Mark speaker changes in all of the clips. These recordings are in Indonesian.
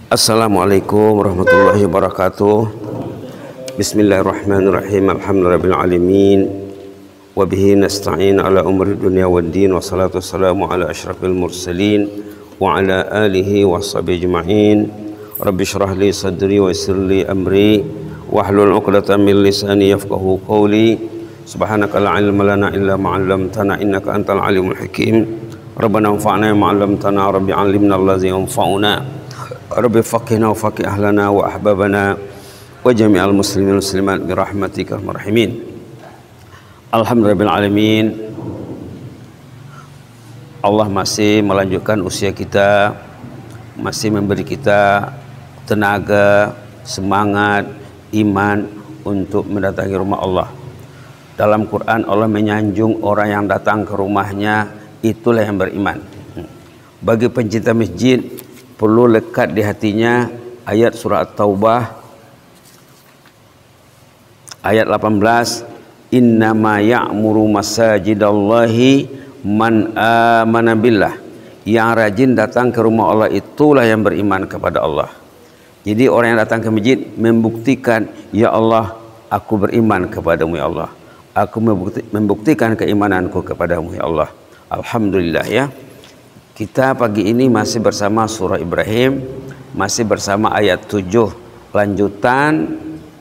Speaker 1: Assalamualaikum warahmatullahi wabarakatuh. Bismillahirrahmanirrahim. Alhamdulillahirabbil alamin. Wa bihi nasta'in ala umuri dunya waddin. Wassalatu wassalamu ala asyrafil mursalin wa ala alihi washabihi ajma'in. Rabbi shrah li sadri wa yassir li amri wahlul 'uqdatam min lisani yafqahu qawli. Subhanaka la ilma lana illa ma 'allamtana innaka antal alimul hakim. Rabbana anfa'na bima 'allamtana, rabbi 'allimna allazi yanfa'una. Rabbi faqihna wa faqih ahlana wa ahbabana wa jami'al muslimin muslimat bi rahmatika arhamar rahimin. Alhamdulillahil alamin. Allah masih melanjutkan usia kita, masih memberi kita tenaga, semangat, iman untuk mendatangi rumah Allah. Dalam Quran Allah menyanjung orang yang datang ke rumahnya, itulah yang beriman. Bagi pencinta masjid perlu lekat di hatinya ayat surah At-Taubah ayat 18, innama ya'muru masajidallahi man amana billah. Yang rajin datang ke rumah Allah itulah yang beriman kepada Allah. Jadi orang yang datang ke masjid membuktikan, ya Allah, aku beriman kepadamu ya Allah, aku membuktikan keimananku kepadamu ya Allah. Alhamdulillah ya. Kita pagi ini masih bersama surah Ibrahim, masih bersama ayat 7, lanjutan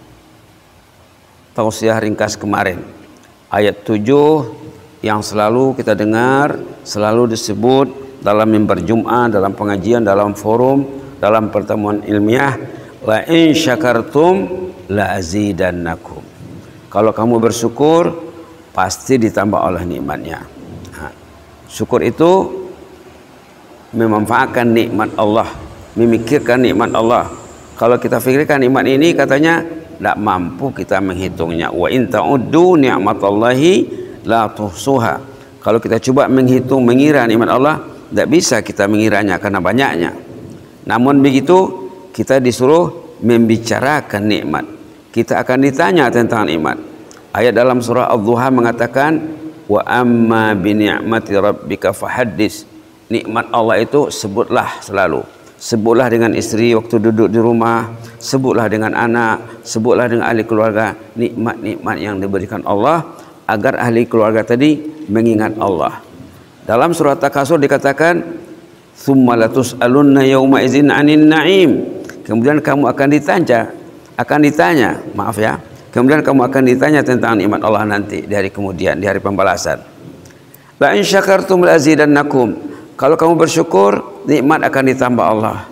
Speaker 1: tausiah ringkas kemarin. Ayat 7 yang selalu kita dengar, selalu disebut dalam mimbar Jum'ah, dalam pengajian, dalam forum, dalam pertemuan ilmiah, la in syakartum la azidannakum. Kalau kamu bersyukur pasti ditambah oleh nikmatnya. Nah, syukur itu memanfaatkan nikmat Allah, memikirkan nikmat Allah. Kalau kita fikirkan nikmat ini, katanya tidak mampu kita menghitungnya. Wa in ta'uddu ni'matallahi la tuhsuha. Kalau kita coba menghitung, mengira nikmat Allah, tidak bisa kita mengiranya karena banyaknya. Namun begitu kita disuruh membicarakan nikmat. Kita akan ditanya tentang nikmat. Ayat dalam surah Ad-Duha mengatakan, wa amma bi ni'mati rabbika fahaddits. Nikmat Allah itu sebutlah selalu. Sebutlah dengan istri waktu duduk di rumah, sebutlah dengan anak, sebutlah dengan ahli keluarga. Nikmat-nikmat yang diberikan Allah agar ahli keluarga tadi mengingat Allah. Dalam surah Takasur dikatakan, tsumma latus'alunna yauma idzin 'anil na'im. Kemudian kamu akan ditanya, maaf ya. Kemudian kamu akan ditanya tentang nikmat Allah nanti di hari kemudian, di hari pembalasan. La in syakartum la azidannakum. Kalau kamu bersyukur, nikmat akan ditambah Allah.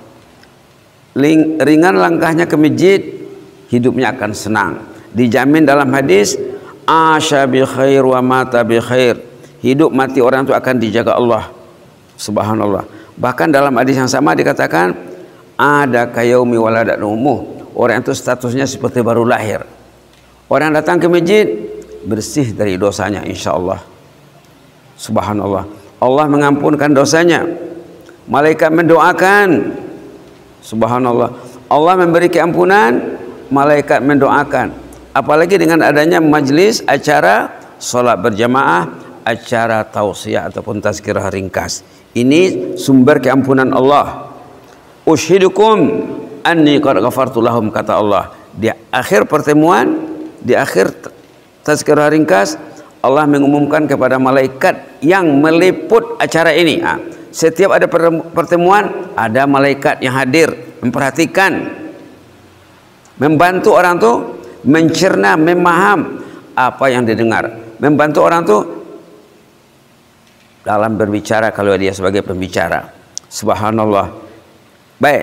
Speaker 1: Ringan langkahnya ke masjid, hidupnya akan senang. Dijamin dalam hadis, asya bi khair wa mata bi khair. Hidup mati orang itu akan dijaga Allah. Subhanallah. Bahkan dalam hadis yang sama dikatakan, ada kayaumi waladat umuh. Orang itu statusnya seperti baru lahir. Orang yang datang ke masjid bersih dari dosanya, insya Allah. Subhanallah. Allah mengampunkan dosanya. Malaikat mendoakan. Subhanallah. Allah memberi keampunan, malaikat mendoakan. Apalagi dengan adanya majlis, acara salat berjamaah, acara tausiah ataupun tazkirah ringkas. Ini sumber keampunan Allah. Ushidukum anni qad ghafartu lahum, kata Allah. Di akhir pertemuan, di akhir tazkirah ringkas, Allah mengumumkan kepada malaikat yang meliput acara ini. Setiap ada pertemuan, ada malaikat yang hadir, memperhatikan, membantu orang itu mencerna, memaham apa yang didengar, membantu orang itu dalam berbicara kalau dia sebagai pembicara. Subhanallah. Baik,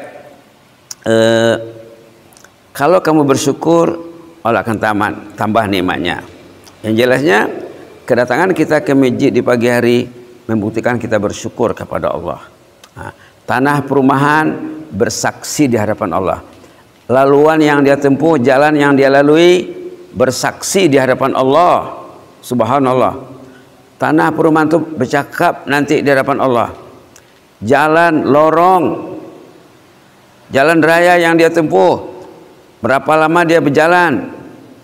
Speaker 1: kalau kamu bersyukur, Allah akan tambah nikmatnya. Yang jelasnya, kedatangan kita ke masjid di pagi hari membuktikan kita bersyukur kepada Allah. Nah, tanah perumahan bersaksi di hadapan Allah. Laluan yang dia tempuh, jalan yang dia lalui bersaksi di hadapan Allah. Subhanallah. Tanah perumahan itu bercakap nanti di hadapan Allah. Jalan, lorong, jalan raya yang dia tempuh, berapa lama dia berjalan,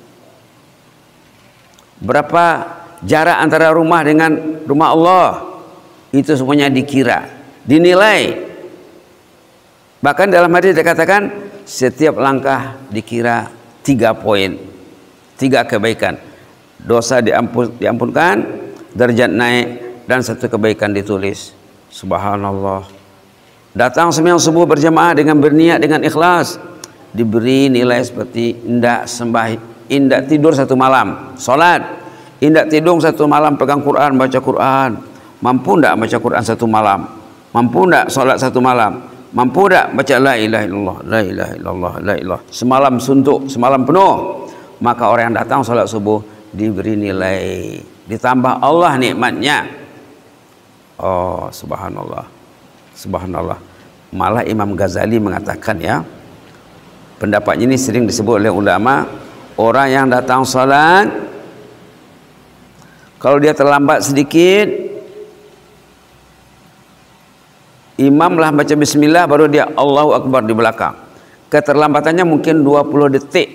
Speaker 1: berapa jarak antara rumah dengan rumah Allah, itu semuanya dikira, dinilai. Bahkan dalam hadis dikatakan setiap langkah dikira 3 poin, 3 kebaikan. Dosa diampunkan, derajat naik, dan 1 kebaikan ditulis. Subhanallah. Datang sembahyang subuh berjamaah dengan berniat dengan ikhlas, diberi nilai seperti indak tidur 1 malam salat, indak tidur 1 malam pegang Quran, baca Quran. Mampu ndak baca Quran 1 malam? Mampu ndak salat 1 malam? Mampu ndak baca la ilaha illallah, la ilaha illallah, la ilaha semalam suntuk, semalam penuh? Maka orang yang datang salat subuh diberi nilai, ditambah Allah nikmatnya. Oh, subhanallah, subhanallah. Malah Imam Ghazali mengatakan, ya, pendapatnya ini sering disebut oleh ulama, orang yang datang salat kalau dia terlambat sedikit, imamlah baca bismillah baru dia Allahu Akbar di belakang. Keterlambatannya mungkin 20 detik.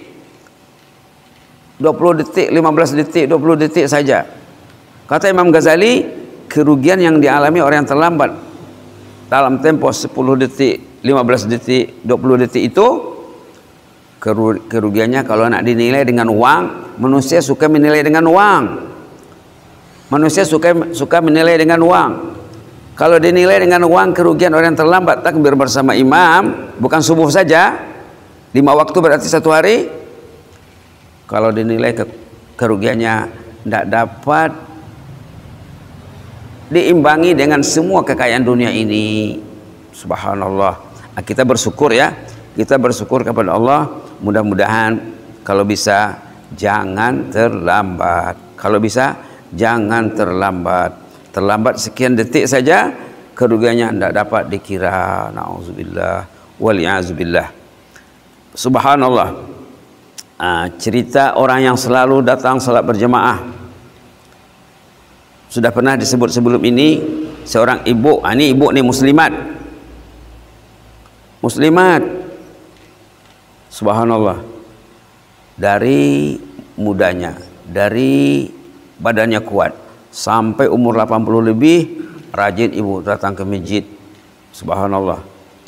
Speaker 1: 20 detik, 15 detik, 20 detik saja. Kata Imam Ghazali, kerugian yang dialami orang yang terlambat dalam tempo 10 detik, 15 detik, 20 detik itu kerugiannya kalau nak dinilai dengan uang, manusia suka menilai dengan uang. Manusia suka menilai dengan uang. Kalau dinilai dengan uang kerugian orang yang terlambat takbir bersama imam, bukan subuh saja, 5 waktu berarti 1 hari. Kalau dinilai kerugiannya tidak dapat diimbangi dengan semua kekayaan dunia ini. Subhanallah. Kita bersyukur, ya, kita bersyukur kepada Allah. Mudah-mudahan kalau bisa jangan terlambat. Kalau bisa jangan terlambat. Terlambat sekian detik saja kerugiannya tidak dapat dikira. Nauzubillah wali'azubillah. Subhanallah. Cerita orang yang selalu datang salat berjamaah. Sudah pernah disebut sebelum ini, seorang ibu, ini ibu nih muslimat. Muslimat. Subhanallah. Dari mudanya, dari badannya kuat, sampai umur 80 lebih, rajin ibu datang ke masjid. Subhanallah.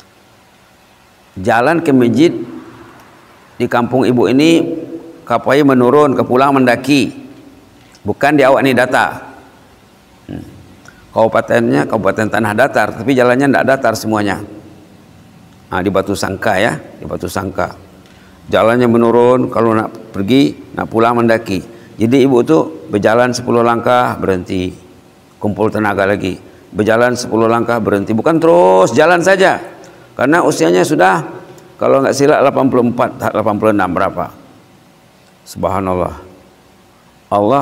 Speaker 1: Jalan ke masjid di kampung ibu ini kapai menurun, ke pulang mendaki. Bukan di awak ini data. Kabupatennya Kabupaten Tanah Datar, tapi jalannya tidak datar semuanya. Di Batu Sangka, ya, di Batu Sangka. Jalannya menurun, kalau nak pergi, nak pulang mendaki. Jadi ibu tu berjalan 10 langkah berhenti, kumpul tenaga lagi. Berjalan 10 langkah berhenti, bukan terus jalan saja. Karena usianya sudah, kalau nggak silap 84, 86 berapa. Subhanallah. Allah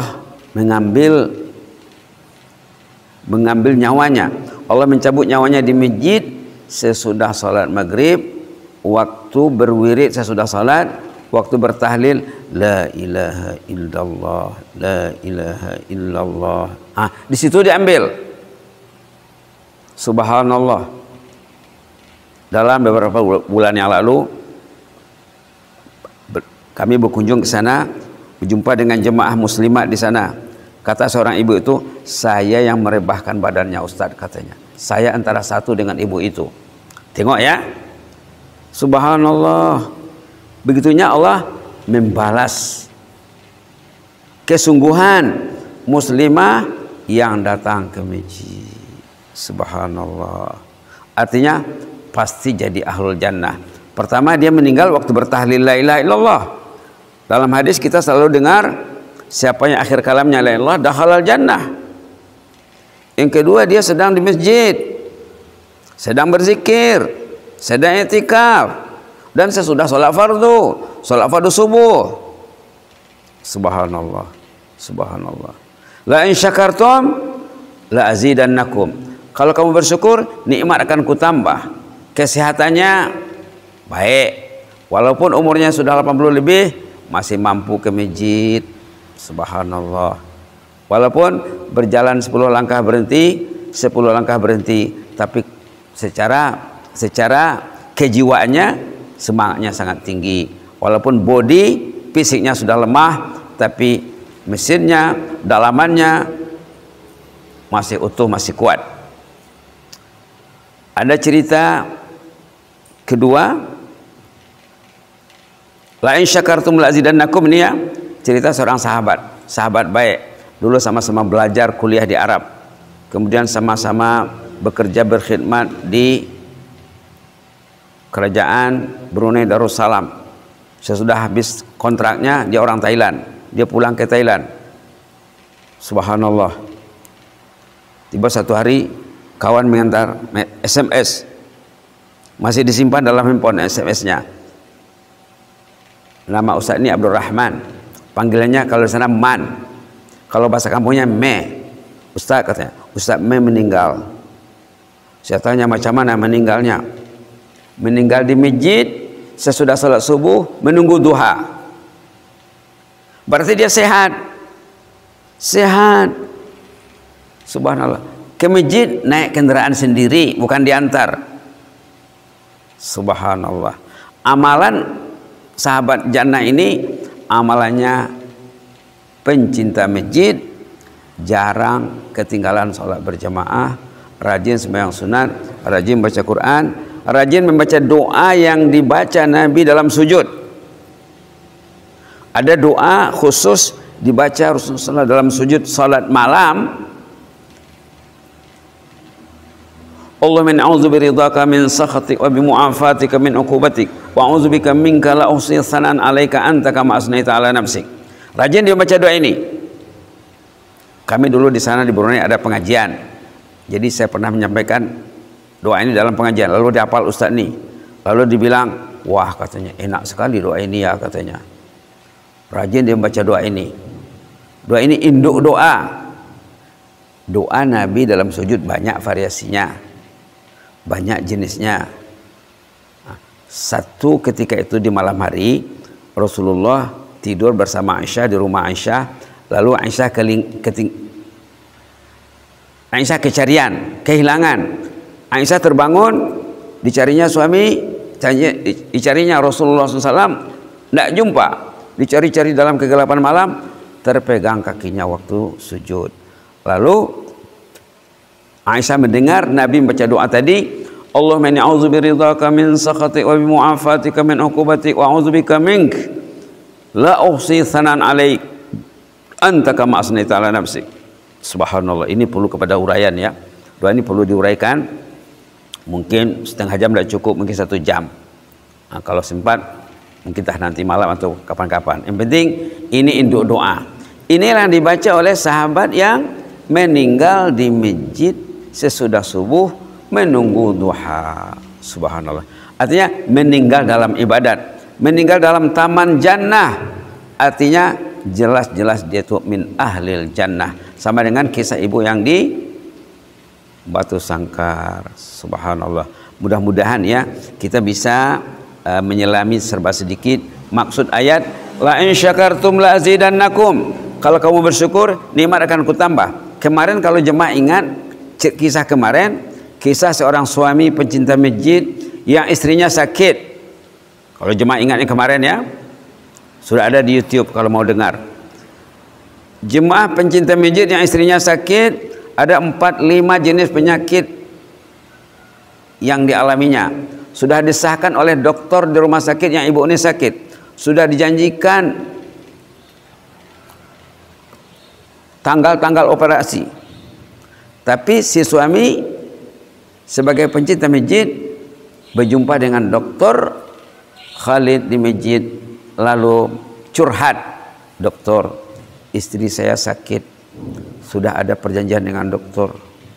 Speaker 1: mengambil nyawanya. Allah mencabut nyawanya di masjid sesudah salat maghrib, waktu berwirid sesudah salat, waktu bertahlil la ilaha illallah, la ilaha illallah. Di situ diambil. Subhanallah. Dalam beberapa bulan yang lalu kami berkunjung ke sana, berjumpa dengan jemaah muslimat di sana. Kata seorang ibu itu, saya yang merebahkan badannya Ustaz, katanya. Saya antara satu dengan ibu itu. Tengok, ya. Subhanallah. Begitunya Allah membalas kesungguhan muslimah yang datang ke masjid. Subhanallah. Artinya pasti jadi ahlul jannah. Pertama, dia meninggal waktu bertahlil la ilaha illallah. Dalam hadis kita selalu dengar, siapa yang akhir kalamnya la ilaha illallah dakhalal jannah. Yang kedua, dia sedang di masjid, sedang berzikir, sedang i'tikaf, dan sesudah sholat fardu subuh. Subhanallah. Subhanallah. La in syakartum la azidannakum. Kalau kamu bersyukur, nikmat akan kutambah. Kesehatannya baik, walaupun umurnya sudah 80 lebih, masih mampu ke masjid. Subhanallah. Walaupun berjalan 10 langkah berhenti, 10 langkah berhenti, tapi secara kejiwaannya semangatnya sangat tinggi. Walaupun body fisiknya sudah lemah, tapi mesinnya, dalamannya masih utuh, masih kuat. Ada cerita Kedua, la in syakartum la azidannakum, ini ya cerita seorang sahabat baik. Dulu sama-sama belajar kuliah di Arab. Kemudian sama-sama bekerja berkhidmat di kerajaan Brunei Darussalam. Sesudah habis kontraknya, dia orang Thailand. Dia pulang ke Thailand. Subhanallah. Tiba satu hari kawan mengantar SMS. Masih disimpan dalam handphone SMS-nya. Nama Ustaz ini Abdul Rahman. Panggilannya kalau di sana Man. Kalau bahasa kampungnya Me. Ustaz katanya, Ustaz Me meninggal. Saya tanya macam mana meninggalnya? Meninggal di masjid sesudah salat subuh menunggu duha. Berarti dia sehat. Sehat. Subhanallah. Ke masjid naik kendaraan sendiri, bukan diantar. Subhanallah. Amalan sahabat jannah ini amalannya pencinta masjid, jarang ketinggalan sholat berjamaah, rajin sembahyang sunat, rajin baca Quran, rajin membaca doa yang dibaca Nabi dalam sujud. Ada doa khusus dibaca Rasulullah dalam sujud salat malam. Allahumma a'udzu biridhaka min sakhatik wa bimu'afatika min uqubatik wa a'udzu bika minka la uhsi tsanan 'alaika anta kama asnaita 'ala nafsik. Rajin dia baca doa ini. Kami dulu di sana di Brunei ada pengajian. Jadi saya pernah menyampaikan doa ini dalam pengajian. Lalu dihafal ustaz nih. Lalu dibilang, "Wah," katanya, "enak sekali doa ini ya," katanya. Rajin dia baca doa ini. Doa ini induk doa. Doa Nabi dalam sujud banyak variasinya. Banyak jenisnya. Satu ketika itu di malam hari Rasulullah tidur bersama Aisyah di rumah Aisyah. Lalu Aisyah kecarian, kehilangan. Aisyah terbangun, dicarinya suami, dicarinya Rasulullah SAW, tidak jumpa. Dicari-cari dalam kegelapan malam, terpegang kakinya waktu sujud. Lalu Aisyah mendengar Nabi membaca doa tadi, Allahumma inni a'udzu biridhaka min sakhatik wa bimu'afatika min uqubatik wa a'udzu bika mink la uhsi tsanan 'alaik anta kama asnaita 'ala nafsik. Subhanallah, ini perlu kepada uraian ya. Doa ini perlu diuraikan. Mungkin setengah jam tidak cukup, mungkin 1 jam. Nah, kalau sempat mungkin nanti malam atau kapan-kapan. Yang penting ini induk doa. Inilah yang dibaca oleh sahabat yang meninggal di masjid sesudah subuh menunggu duha. Subhanallah. Artinya meninggal dalam ibadat, meninggal dalam taman jannah. Artinya jelas-jelas dia itu min ahlil jannah. Sama dengan kisah ibu yang di Batu Sangkar. Subhanallah. Mudah-mudahan ya kita bisa menyelami serba sedikit maksud ayat la in syakartum la azidannakum. Kalau kamu bersyukur, nikmat akan kutambah. Kemarin kalau jemaah ingat kisah kemarin, kisah seorang suami pencinta masjid yang istrinya sakit. Kalau jemaah ingat yang kemarin ya, sudah ada di YouTube kalau mau dengar. Jemaah pencinta masjid yang istrinya sakit, ada 4-5 jenis penyakit yang dialaminya. Sudah disahkan oleh dokter di rumah sakit yang ibu ini sakit. Sudah dijanjikan tanggal-tanggal operasi. Tapi si suami sebagai pencinta masjid berjumpa dengan dokter Khalid di masjid, lalu curhat, "Dokter, istri saya sakit. Sudah ada perjanjian dengan dokter.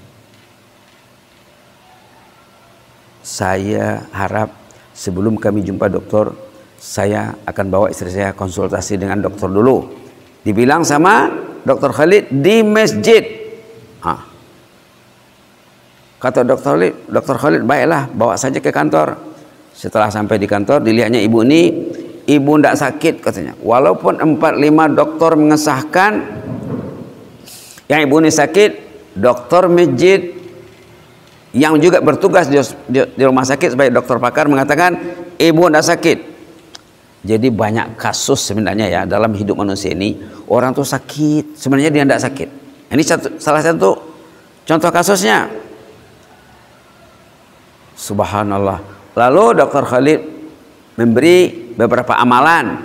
Speaker 1: Saya harap sebelum kami jumpa dokter, saya akan bawa istri saya konsultasi dengan dokter dulu." Dibilang sama dokter Khalid di masjid. Kata dokter Khalid, baiklah, bawa saja ke kantor. Setelah sampai di kantor, dilihatnya ibu ini, ibu tidak sakit katanya. Walaupun 4-5 dokter mengesahkan yang ibu ini sakit, dokter masjid yang juga bertugas di rumah sakit sebagai dokter pakar mengatakan ibu tidak sakit. Jadi banyak kasus sebenarnya ya dalam hidup manusia ini, orang tuh sakit, sebenarnya dia tidak sakit. Ini salah satu contoh kasusnya. Subhanallah. Lalu Dr. Khalid memberi beberapa amalan.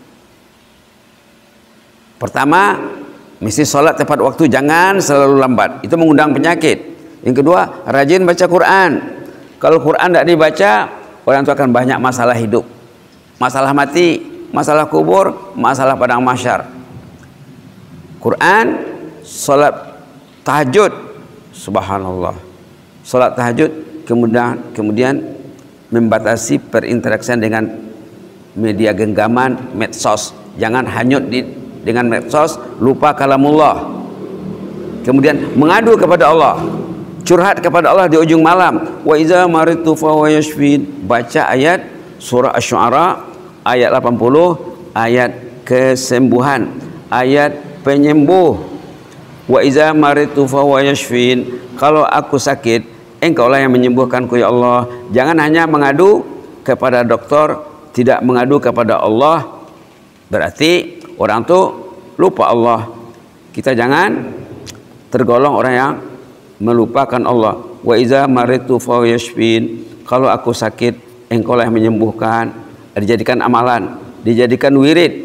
Speaker 1: Pertama, mesti sholat tepat waktu, jangan selalu lambat. Itu mengundang penyakit. Yang kedua, rajin baca Quran. Kalau Quran tidak dibaca, orang itu akan banyak masalah hidup. Masalah mati, masalah kubur, masalah padang mahsyar. Quran, sholat tahajud, subhanallah. Sholat tahajud, kemudian membatasi perinteraksian dengan media genggaman, medsos. Jangan hanyut dengan medsos, lupa kalamullah. Kemudian mengadu kepada Allah, curhat kepada Allah di ujung malam. Wa iza maritu fa huwa yashfin. Baca ayat surah Asy-Syu'ara ayat 80, ayat kesembuhan, ayat penyembuh. Wa iza maritu fa huwa yashfin. Kalau aku sakit, Engkaulah yang menyembuhkanku ya Allah. Jangan hanya mengadu kepada dokter, tidak mengadu kepada Allah. Berarti orang itu lupa Allah. Kita jangan tergolong orang yang melupakan Allah. Wa iza maritu fa yashfin. Kalau aku sakit, Engkaulah yang menyembuhkan. Dijadikan amalan, dijadikan wirid,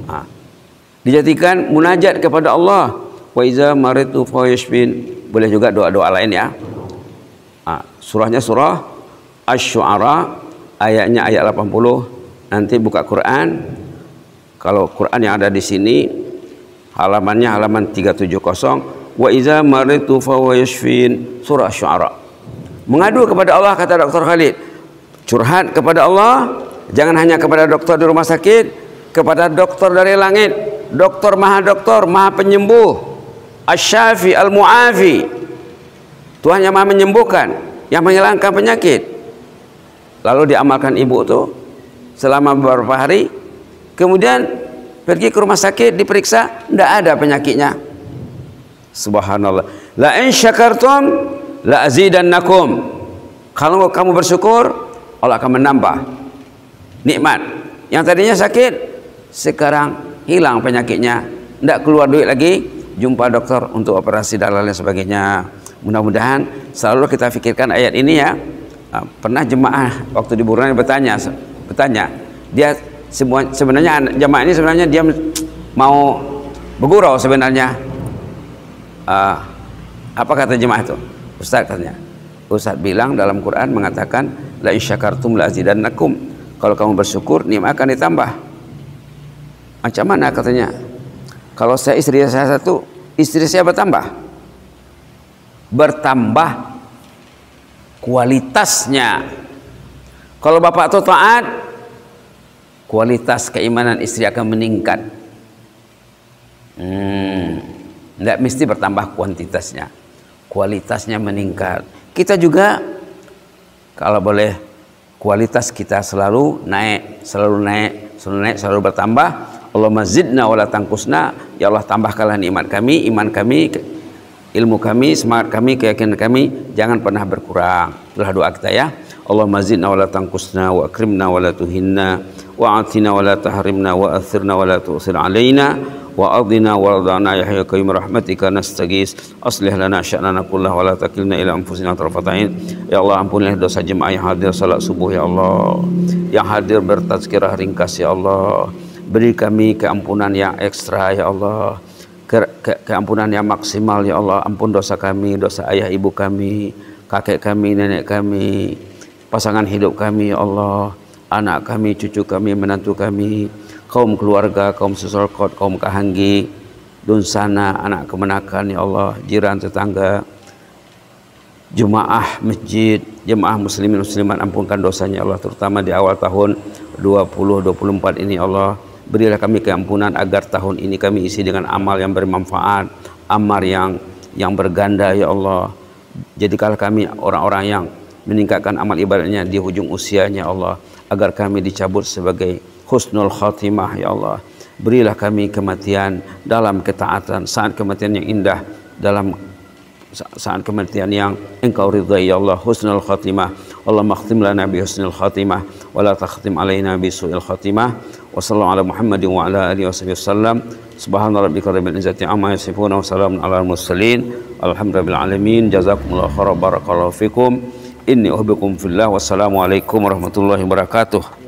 Speaker 1: dijadikan munajat kepada Allah. Wa iza maritu fa yashfin. Boleh juga doa-doa lain ya. Surahnya surah Asy-Syu'ara, ayatnya ayat 80. Nanti buka Quran. Kalau Quran yang ada di sini halamannya halaman 370. Wa iza maritu fa huwa yashfin, surah Asy-Syu'ara. Mengadu kepada Allah, kata Dr. Khalid. Curhat kepada Allah, jangan hanya kepada dokter di rumah sakit, kepada dokter dari langit, dokter maha penyembuh, Asy-Syafi al-Mu'afi. Tuhan yang maha menyembuhkan, yang menghilangkan penyakit. Lalu diamalkan ibu itu selama beberapa hari. Kemudian pergi ke rumah sakit, diperiksa, tidak ada penyakitnya. Subhanallah. La in syakartum la azidannakum. Kalau kamu bersyukur, Allah akan menambah nikmat. Yang tadinya sakit, sekarang hilang penyakitnya, tidak keluar duit lagi, jumpa dokter untuk operasi dan lain sebagainya. Mudah-mudahan selalu kita pikirkan ayat ini ya. Pernah jemaah waktu di Brunei bertanya, dia sebenarnya jemaah ini sebenarnya dia mau bergurau sebenarnya. Apa kata jemaah itu? Ustaz katanya, Ustaz bilang dalam Quran mengatakan la in syakartum la azidannakum. Kalau kamu bersyukur, nikmat akan ditambah. Macam mana katanya? Kalau istri saya satu, istri saya bertambah kualitasnya. Kalau bapak itu taat, kualitas keimanan istri akan meningkat. Tidak mesti bertambah kuantitasnya, kualitasnya meningkat. Kita juga kalau boleh kualitas kita selalu naik, selalu bertambah. Allahumma zidna wala tanqusna. Ya Allah, tambahkanlah nikmat kami, iman kami, ilmu kami, semangat kami, keyakinan kami, jangan pernah berkurang. Itulah doa kita ya. Allahumma zidna wa la tanqusna wa akrimna wa la tuhinna wa atina wa la tahrimna wa athirna wa la tu'sir alaina wa adina wa radana ya hayyu qayyum rahmatika nastaghis aslih lana sya'nana kullahu wa la takilna ila anfusina tarfata ain. Ya Allah, ampunilah dosa jemaah yang hadir salat subuh ya Allah, yang hadir bertazkirah ringkas ya Allah. Beri kami keampunan yang ekstra ya Allah, keampunan yang maksimal ya Allah. Ampun dosa kami, dosa ayah ibu kami, kakek kami, nenek kami, pasangan hidup kami ya Allah, anak kami, cucu kami, menantu kami, kaum keluarga, kaum sesolkot, kaum kahanggi, dunsana, anak kemenakan ya Allah, jiran tetangga, jemaah masjid, jemaah muslimin muslimat, ampunkan dosanya ya Allah, terutama di awal tahun 2024 ini ya Allah. Berilah kami keampunan agar tahun ini kami isi dengan amal yang bermanfaat, amal yang berganda ya Allah. Jadikanlah kami orang-orang yang meningkatkan amal ibadahnya di hujung usianya Allah, agar kami dicabut sebagai husnul khatimah ya Allah. Berilah kami kematian dalam ketaatan, saat kematian yang indah, dalam saat kematian yang Engkau ridhai ya Allah, husnul khatimah. Allahumma khtim lana bi husnul khatimah wa la takhtim alaina bi su'il khatimah. Wa sallallahu ala Muhammadin wa ala alihi wasallam. Subhana rabbika rabbil izzati amma yasifun wa salamun alal mursalin. Alhamdulillahil alamin. Jazakumullahu khairan, barakallahu fikum. Inni uhibbukum fillah. Wassalamualaikum warahmatullahi wabarakatuh.